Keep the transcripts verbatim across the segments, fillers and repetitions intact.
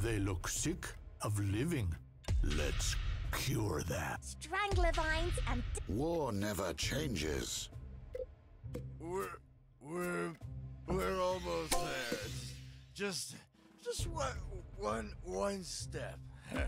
They look sick of living. Let's cure that. Strangler vines and... War never changes. We're... we're... we're almost there. It's just... just one... one... one step.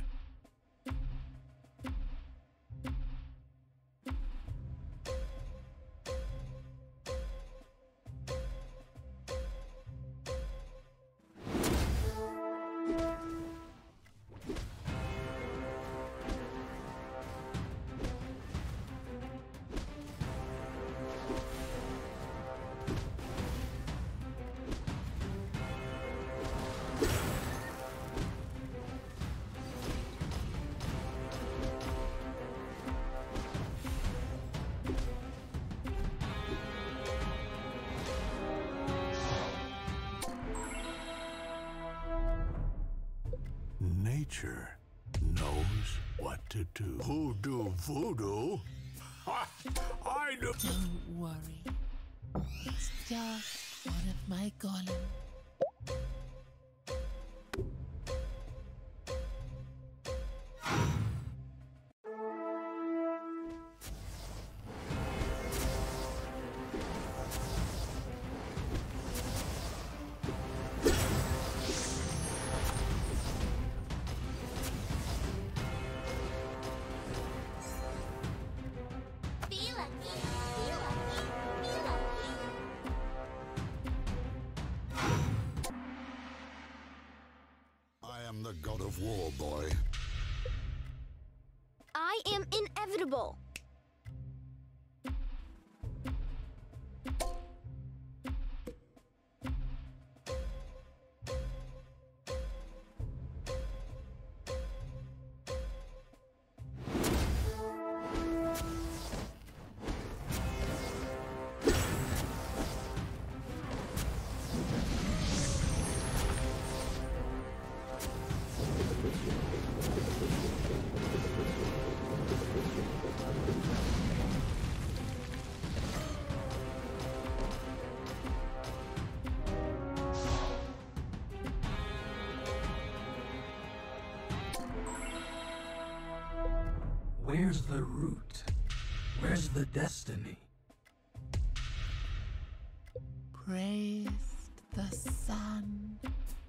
Nature knows what to do. Hoodoo voodoo? I know. Don't worry. It's just one of my golems. I am the god of war, boy. I am inevitable. Where's the root? Where's the destiny? Praise the sun.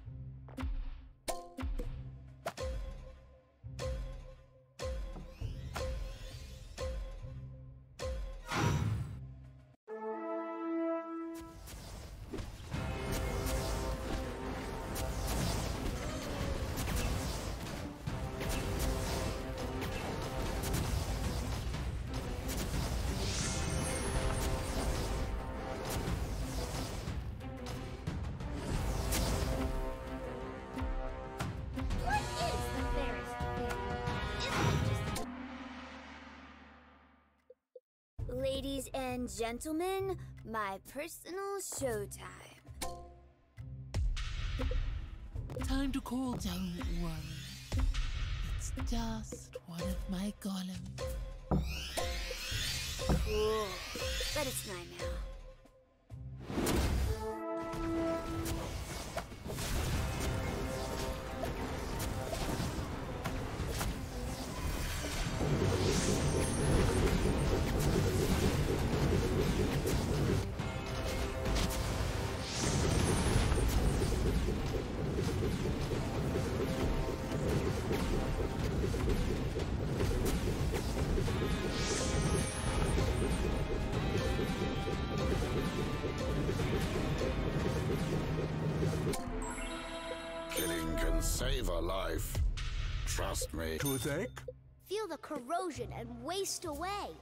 Ladies and gentlemen, my personal showtime. Time to call. Don't worry. It's just one of my golems. Cool. But it's mine now. Killing can save a life. Trust me. Toothache? Feel the corrosion and waste away.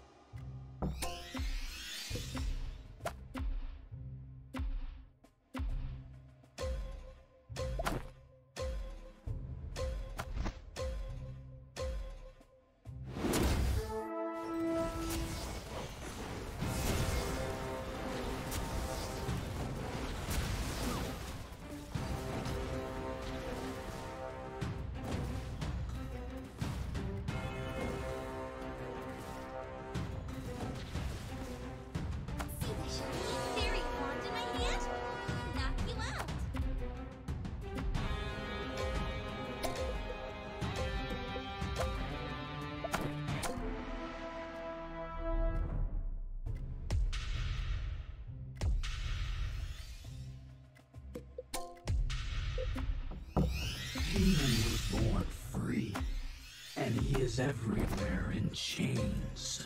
demon was born free, and he is everywhere in chains.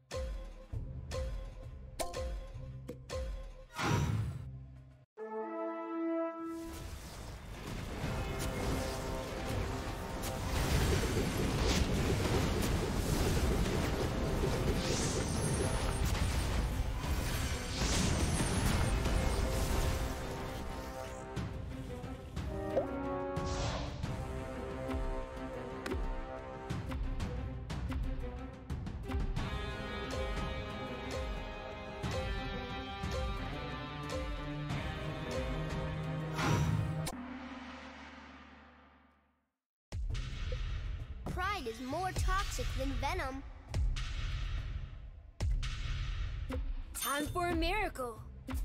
Pride is more toxic than venom. Time for a miracle.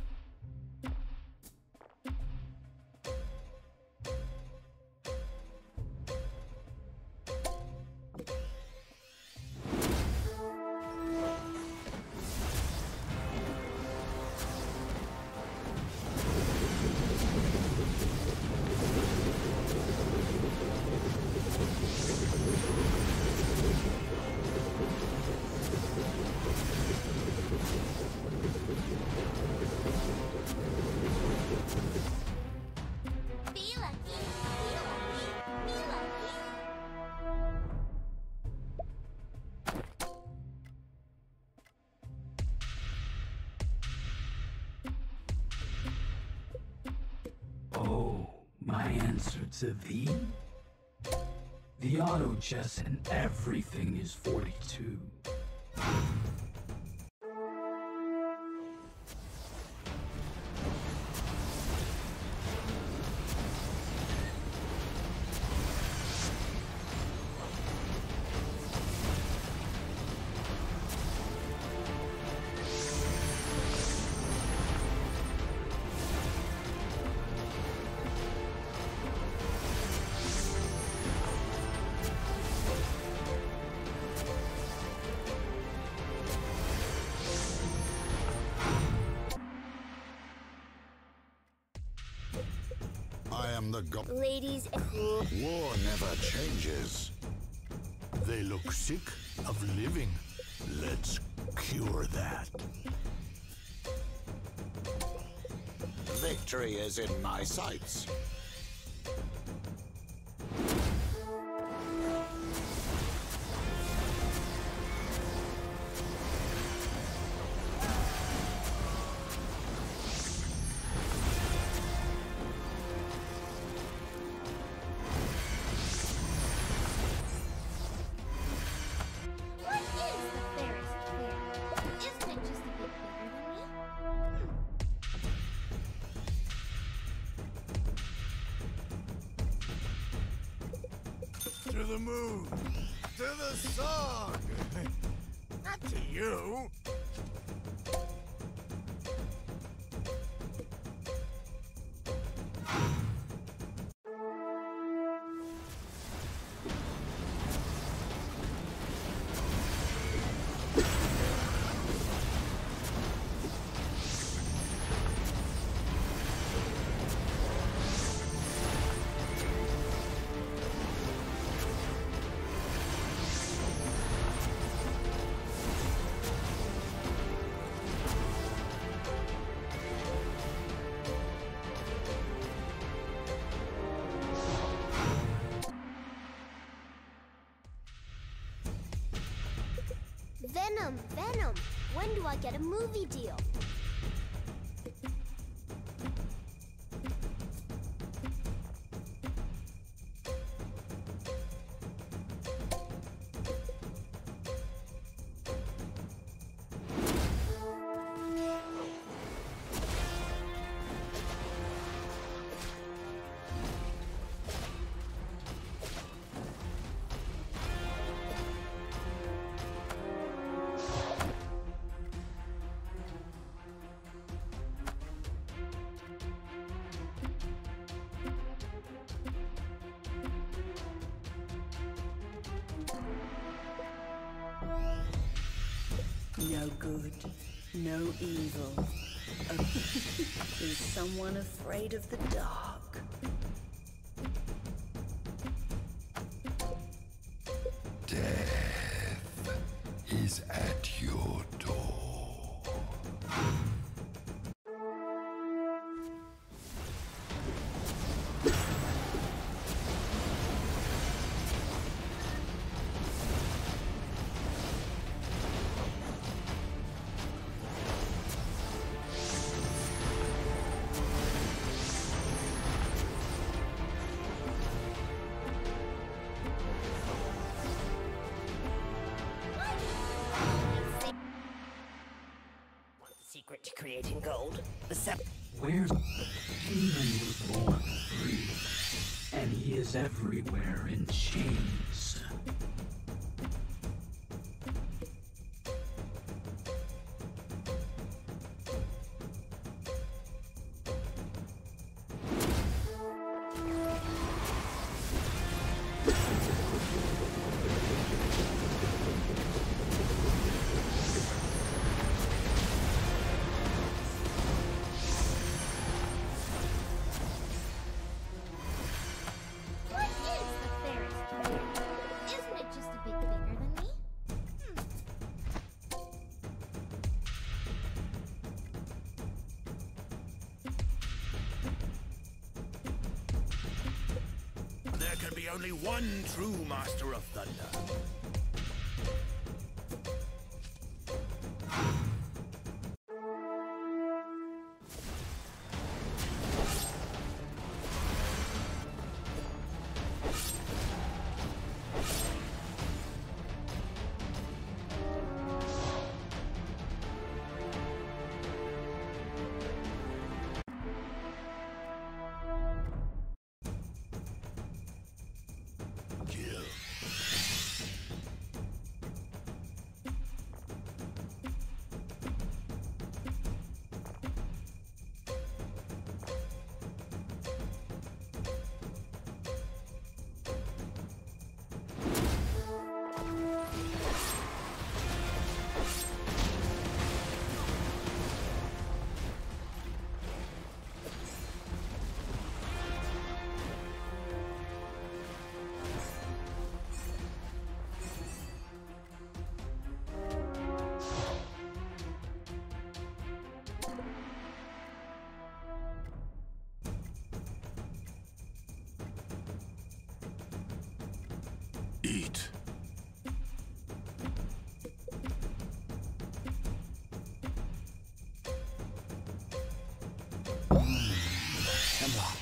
Oh, my answer to thee? The auto chess and everything is forty-two. I am the god. Ladies and... War never changes. They look sick of living. Let's cure that. Victory is in my sights. What is the fairest clear? Isn't it just a bit bigger than me? To the moon, to the song. Not to you. Venom, Venom. When do I get a movie deal? No good, no evil. Is someone afraid of the dark? creating gold. The sep- Where Demon was born free, and he is everywhere in chains. What is the fairest fair? Isn't it just a bit bigger than me? There can be only one true master of thunder. Kill. Eat. Hemlock.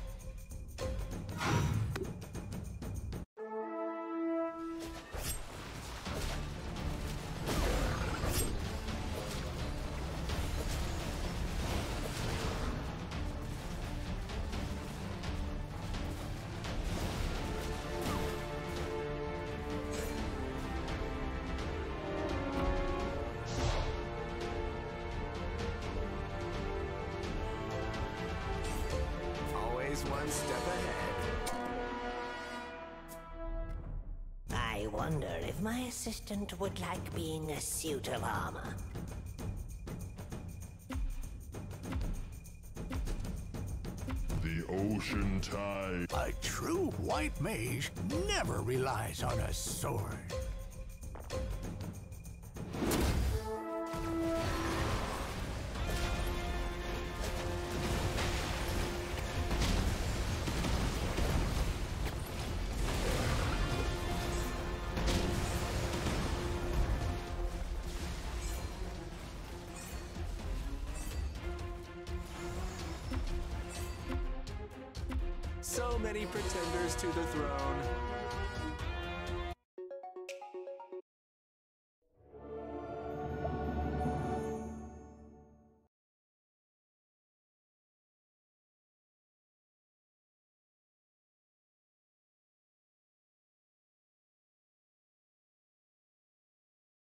Always one step ahead. I wonder if my assistant would like being a suit of armor. The ocean tide. A true white mage never relies on a sword. So many pretenders to the throne.